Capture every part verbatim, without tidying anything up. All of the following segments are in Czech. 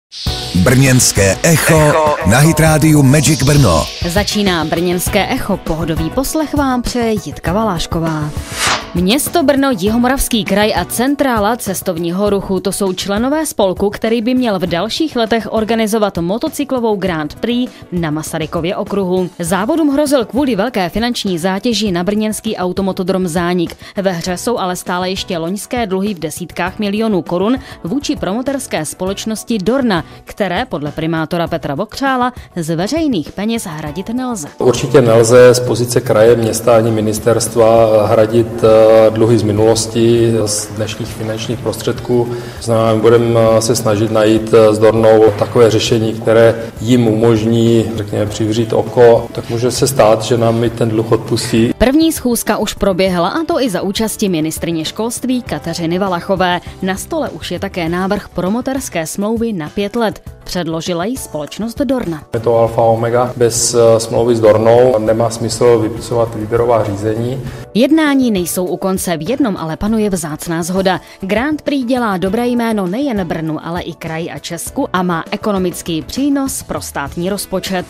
Brněnské echo, echo na Hit rádiu Magic Brno. Začíná Brněnské echo, pohodový poslech vám přeje Jitka Valášková. Město Brno, Jihomoravský kraj a Centrála cestovního ruchu, to jsou členové spolku, který by měl v dalších letech organizovat motocyklovou Grand Prix na Masarykově okruhu. Závodům hrozil kvůli velké finanční zátěži na brněnský automotodrom zánik. Ve hře jsou ale stále ještě loňské dluhy v desítkách milionů korun vůči promoterské společnosti Dorna, které podle primátora Petra Vokřála z veřejných peněz hradit nelze. Určitě nelze z pozice kraje, města ani ministerstva hradit dluhy z minulosti, z dnešních finančních prostředků. Znamená, budeme se snažit najít s Dornou takové řešení, které jim umožní, řekněme, přivřít oko. Tak může se stát, že nám i ten dluh odpustí. První schůzka už proběhla, a to i za účasti ministryně školství Kateřiny Valachové. Na stole už je také návrh promoterské smlouvy na pět let. Předložila ji společnost Dorna. Je to alfa omega. Bez smlouvy s Dornou nemá smysl vypisovat výběrová řízení. Jednání nejsou u konce, v jednom ale panuje vzácná shoda. Grand Prix dělá dobré jméno nejen Brnu, ale i kraji a Česku a má ekonomický přínos pro státní rozpočet.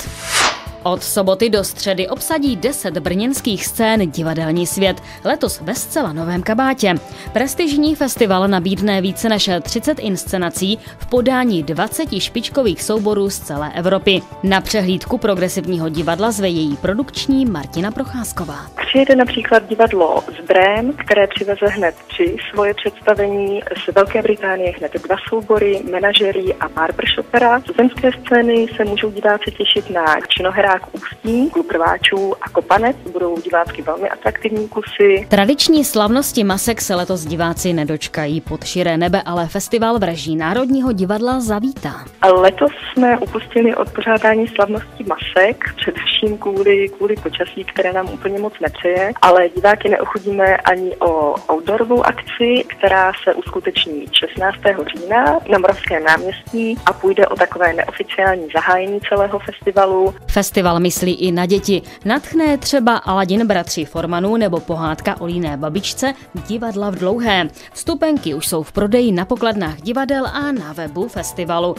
Od soboty do středy obsadí deset brněnských scén divadelní svět, letos ve zcela novém kabátě. Prestižní festival nabídne více než třicet inscenací v podání dvaceti špičkových souborů z celé Evropy. Na přehlídku progresivního divadla zve její produkční Martina Procházková. Přijede například divadlo z Brém, které přiveze hned tři svoje představení, z Velké Británie hned dva soubory, Menažerí a Barbershopera. Z zemské scény se můžou diváci těšit na činoherák Ústí, Klub rváčů a Kopanec, budou divácky velmi atraktivní kusy. Tradiční slavnosti masek se letos diváci nedočkají, pod širé nebe ale festival v režii Národního divadla zavítá. Letos jsme upustili od pořádání slavností masek, především kvůli, kvůli počasí, které nám úplně moc nepřeje, ale diváky neochudíme ani o outdoorovou akci, která se uskuteční šestnáctého října na Moravském náměstí a půjde o takové neoficiální zahájení celého festivalu. Festival myslí i na děti. Nadchne třeba Aladin bratří Formanů nebo pohádka o líné babičce Divadla v Dlouhé. Vstupenky už jsou v prodeji na pokladnách divadel a na webu festivalu.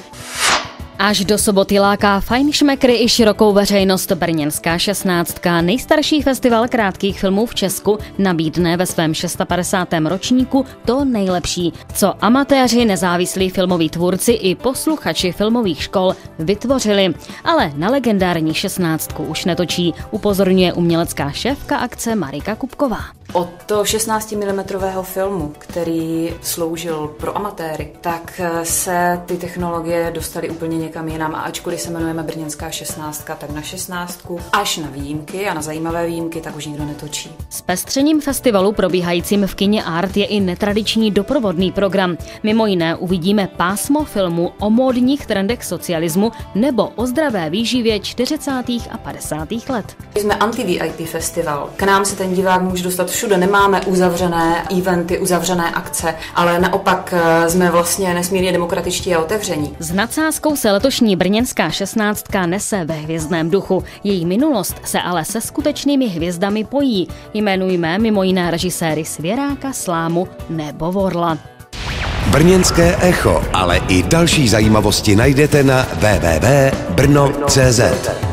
Až do soboty láká fajnšmekry i širokou veřejnost brněnská šestnáctka. Nejstarší festival krátkých filmů v Česku nabídne ve svém padesátém šestém ročníku to nejlepší, co amatéři, nezávislí filmoví tvůrci i posluchači filmových škol vytvořili. Ale na legendární šestnáctku už netočí, upozorňuje umělecká šéfka akce Marika Kupková. Od toho šestnáctimilimetrového filmu, který sloužil pro amatéry, tak se ty technologie dostaly úplně někam jinam, a ačkoliv se jmenujeme Brněnská šestnáctka, tak na šestnáctku až na výjimky a na zajímavé výjimky tak už nikdo netočí. S pestřením festivalu probíhajícím v kině Art je i netradiční doprovodný program. Mimo jiné uvidíme pásmo filmu o módních trendech socialismu nebo o zdravé výživě čtyřicátých a padesátých let. Jsme anti-V I P festival. K nám se ten divák může dostat všude, nemáme uzavřené eventy, uzavřené akce, ale naopak jsme vlastně nesmírně demokratičtí a otevření. S nadsázkou se letošní brněnská šestnáctka nese ve hvězdném duchu. Její minulost se ale se skutečnými hvězdami pojí. Jmenujme mimo jiné režiséry Svěráka, Slámu nebo Vorla. Brněnské echo, ale i další zajímavosti najdete na w w w tečka brno tečka cé zet.